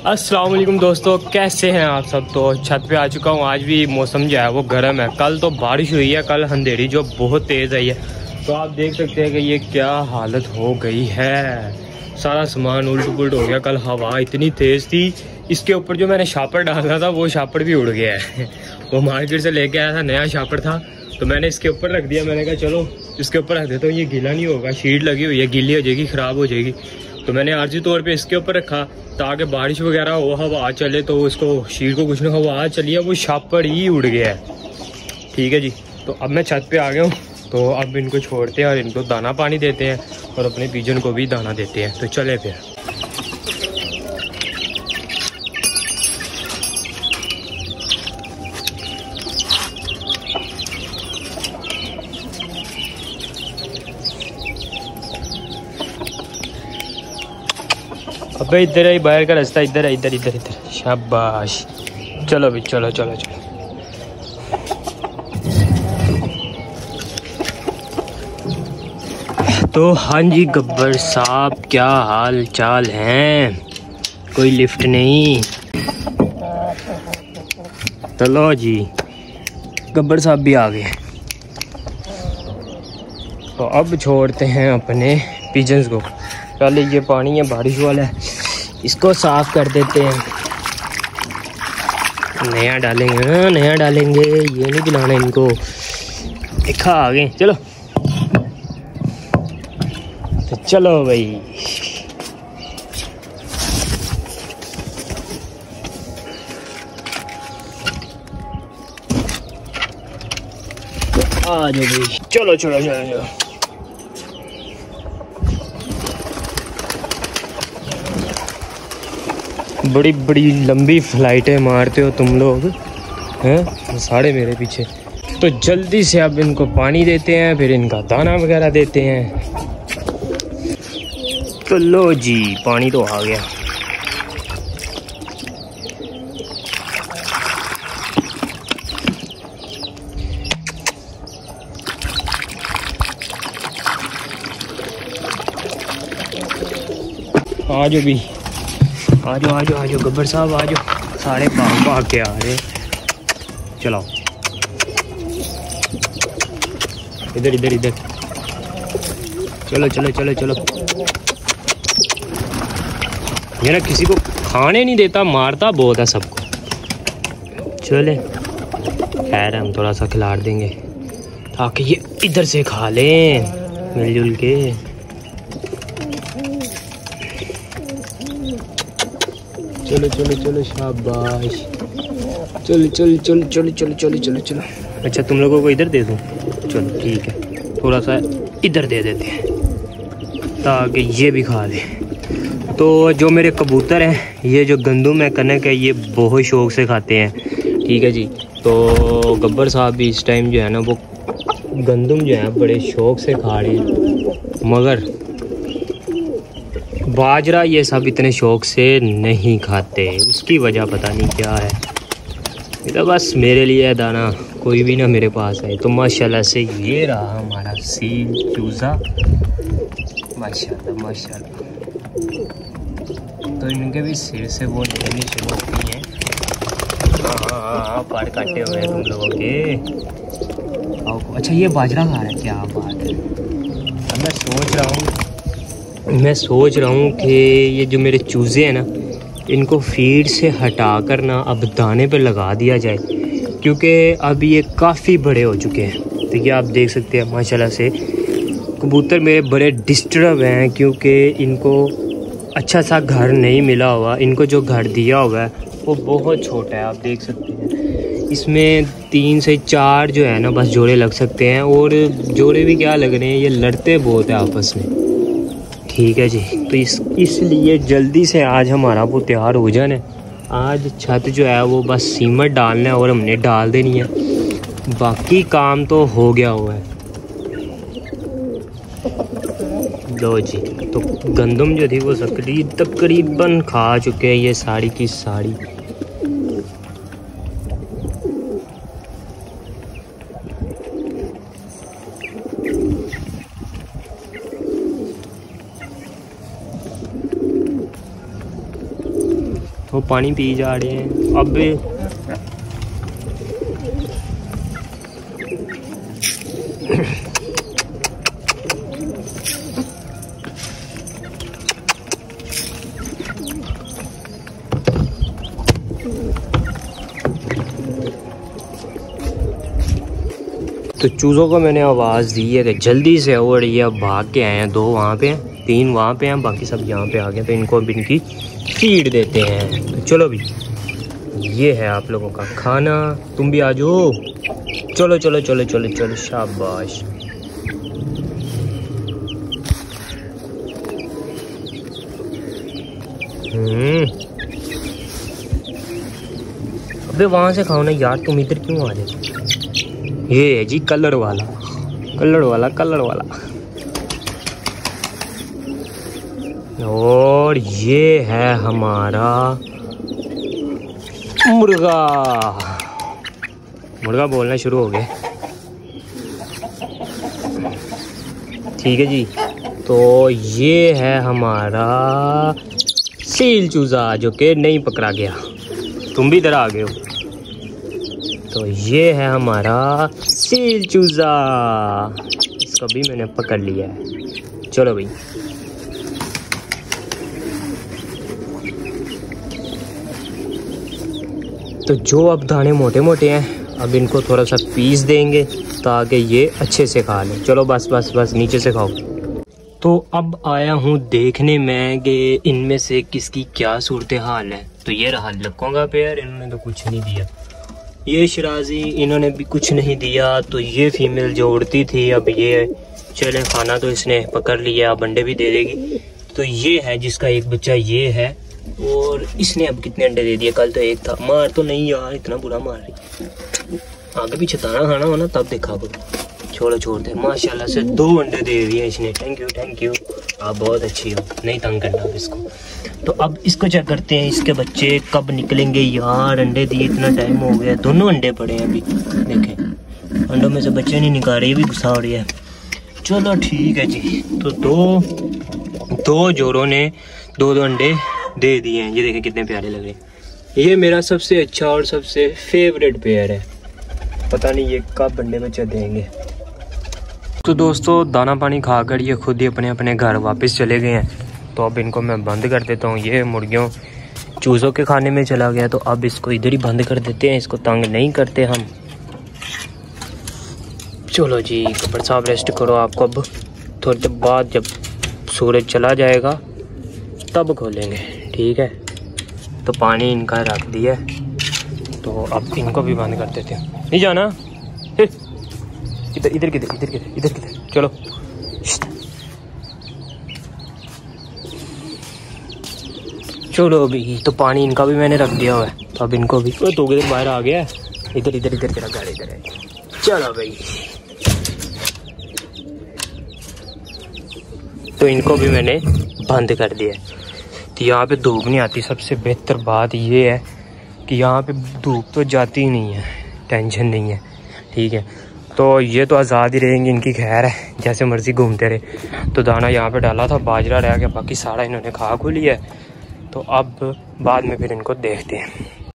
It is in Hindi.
अस्सलाम वालेकुम दोस्तों, कैसे हैं आप सब। तो छत पे आ चुका हूँ। आज भी मौसम जो है वो गर्म है। कल तो बारिश हुई है, कल अंधेरी जो बहुत तेज़ आई है। तो आप देख सकते हैं कि ये क्या हालत हो गई है। सारा सामान उल्ट पुल्ट हो गया। कल हवा इतनी तेज़ थी, इसके ऊपर जो मैंने शापर डाला था वो शापर भी उड़ गया है। वो मार्केट से लेके आया था, नया शापर था, तो मैंने इसके ऊपर रख दिया। मैंने कहा चलो इसके ऊपर रख देता हूँ, ये गीला नहीं होगा, शीट लगी हुई है, गीली हो जाएगी, ख़राब हो जाएगी। तो मैंने आर्जी तौर पे इसके ऊपर रखा ताकि बारिश वगैरह हो, हवा चले तो उसको शीट को कुछ ना हवा चलिए, वो शापर ही उड़ गया है। ठीक है जी, तो अब मैं छत पे आ गया हूँ। तो अब इनको छोड़ते हैं और इनको दाना पानी देते हैं और अपने पिजन को भी दाना देते हैं। तो चले फिर। अबे इधर है, बाहर का रास्ता इधर है, इधर इधर इधर। शाबाश, चलो भाई, चलो चलो चलो। तो हाँ जी गब्बर साहब, क्या हाल चाल हैं? कोई लिफ्ट नहीं। चलो जी, गब्बर साहब भी आ गए। तो अब छोड़ते हैं अपने पिजन्स को। पहले ये पानी है बारिश वाला है, इसको साफ कर देते हैं। नया डालेंगे ना, नया डालेंगे, ये नहीं पिलाना इनको। देखा आ गए, चलो तो चलो भाई। तो आ जाओ भाई, चलो चलो चलो चलो। बड़ी बड़ी लंबी फ्लाइटें मारते हो तुम लोग हैं, सारे मेरे पीछे। तो जल्दी से अब इनको पानी देते हैं, फिर इनका दाना वगैरह देते हैं। तो लो जी, पानी तो आ गया। आ जाओ भी, आ जाओ आ जाओ आ जाओ गब्बर साहब, आ जाओ। सारे भाग भाग के आ रहे। चलो इधर इधर इधर, चलो चलो चलो चलो। मेरा किसी को खाने नहीं देता, मारता बहुत है सबको। चले खैर, हम थोड़ा सा खिला देंगे ताकि ये इधर से खा लें मिलजुल के। चलो चलो चलो, शाबाश। चलो चलो चलो चलो चलो चलो चलो चलो। अच्छा, तुम लोगों को इधर दे दूँ? चलो ठीक है, थोड़ा सा इधर दे देते हैं ताकि ये भी खा लें। तो जो मेरे कबूतर हैं, ये जो गंदुम है, कनक है, ये बहुत शौक़ से खाते हैं। ठीक है जी। तो गब्बर साहब भी इस टाइम जो है ना वो गंदुम जो है बड़े शौक़ से खा रहे हैं, मगर बाजरा ये सब इतने शौक़ से नहीं खाते। उसकी वजह पता नहीं क्या है। ये तो बस मेरे लिए है दाना, कोई भी ना मेरे पास है। तो माशाल्लाह से ये रहा हमारा सील चूज़ा, माशाल्लाह माशाल्लाह। तो इनके भी सिर से वो निकलनी शुरू होती हैं। हाँ, पार काटे हुए हैं तुम लोगों के। अच्छा, ये बाजरा खा रहा है, क्या बात है। अब मैं सोच रहा हूँ कि ये जो मेरे चूज़े हैं ना, इनको फीड से हटा कर ना अब दाने पे लगा दिया जाए, क्योंकि अब ये काफ़ी बड़े हो चुके हैं। तो ये आप देख सकते हैं माशाल्लाह से कबूतर मेरे बड़े डिस्टर्ब हैं, क्योंकि इनको अच्छा सा घर नहीं मिला हुआ। इनको जो घर दिया हुआ है वो बहुत छोटा है, आप देख सकते हैं। इसमें 3 से 4 जो है ना बस जोड़े लग सकते हैं, और जोड़े भी क्या लग रहे हैं, ये लड़ते बहुत है आपस में। ठीक है जी। तो इसलिए जल्दी से आज हमारा वो तैयार हो जाना। आज छत जो है वो बस सीमेंट डालना है और हमने डाल देनी है, बाकी काम तो हो गया हुआ है। लो जी, तो गंदम जो थी वो तकरीबन खा चुके हैं ये साड़ी की साड़ी। वो पानी पी जा रहे हैं। अब तो चूज़ों को मैंने आवाज़ दी है कि जल्दी से, और ये अब भाग के आए हैं। 2 वहाँ पे हैं, 3 वहाँ पे हैं, बाकी सब यहाँ पे आ गए। तो इनको अब इनकी फीड देते हैं। तो चलो भी, ये है आप लोगों का खाना, तुम भी आ जाओ। चलो चलो चलो चलो चलो, शाबाश। अबे वहाँ से खाओ ना यार, तुम इधर क्यों आ रहे? ये है जी कलर वाला, कलर वाला, कलर वाला। और ये है हमारा मुर्गा। मुर्गा बोलना शुरू हो गया। ठीक है जी। तो ये है हमारा सील चूज़ा जो कि नहीं पकड़ा गया। तुम भी इधर आ गए हो। तो ये है हमारा सील चूज़ा, इसको भी मैंने पकड़ लिया है। चलो भाई, तो जो अब दाने मोटे मोटे हैं, अब इनको थोड़ा सा पीस देंगे ताकि ये अच्छे से खा लें। चलो बस बस बस, नीचे से खाओ। तो अब आया हूँ देखने में कि इनमें से किसकी क्या सूरत हाल है। तो ये रहा लक्कों का पेयर, इन्होंने तो कुछ नहीं दिया। ये शराजी, इन्होंने भी कुछ नहीं दिया। तो ये फीमेल जो उड़ती थी, अब ये चले खाना तो इसने पकड़ लिया, अब अंडे भी दे देगी। तो ये है जिसका एक बच्चा ये है, और इसने अब कितने अंडे दे दिए? कल तो एक था। मार तो नहीं यार, इतना बुरा मार रही। आगे पीछे दाना खाना हो ना तब देखा करो। छोड़ो, छोड़ दे। माशाल्लाह से 2 अंडे दे दिए इसने। थैंक यू, थैंक यू, आप बहुत अच्छी हो, नहीं तंग करना अब इसको। तो अब इसको चेक करते हैं, इसके बच्चे कब निकलेंगे यार। अंडे दिए इतना टाइम हो गया, दोनों अंडे पड़े हैं अभी। देखें अंडों में से बच्चे नहीं निकाल रही, ये भी गुस्सा हो रही है। चलो ठीक है जी। तो दो जोरों ने 2-2 अंडे दे दिए हैं। ये देखें कितने प्यारे लग रहे हैं। ये मेरा सबसे अच्छा और सबसे फेवरेट पेयर है। पता नहीं ये कब अंडे बच्चे देंगे। तो दोस्तों, दाना पानी खाकर ये खुद ही अपने अपने घर वापस चले गए हैं। तो अब इनको मैं बंद कर देता हूँ। ये मुर्गियों चूज़ों के खाने में चला गया, तो अब इसको इधर ही बंद कर देते हैं। इसको तंग नहीं करते हम। चलो जी कपड़ साहब, रेस्ट करो। आपको अब थोड़ी देर बाद जब सूरज चला जाएगा तब खोलेंगे, ठीक है। तो पानी इनका रख दिया, तो अब इनको भी बंद कर देते हैं। नहीं जाना, इधर इधर किधर, इधर किधर, इधर किधर, चलो। चलो अभी तो पानी इनका भी मैंने रख दिया हुआ है, तो अब इनको भी। तो किधर बाहर आ गया, इधर इधर इधर तेरा गाड़ी इधर है। चलो भाई, तो इनको भी मैंने बंद कर दिया। तो यहाँ पे धूप नहीं आती। सबसे बेहतर बात ये है कि यहाँ पे धूप तो जाती ही नहीं है, टेंशन नहीं है, ठीक है। तो ये तो आज़ाद ही रहेंगे, इनकी खैर है, जैसे मर्ज़ी घूमते रहे। तो दाना यहाँ पे डाला था, बाजरा रह गया, बाकी सारा इन्होंने खा खू लिया है। तो अब बाद में फिर इनको देखते हैं।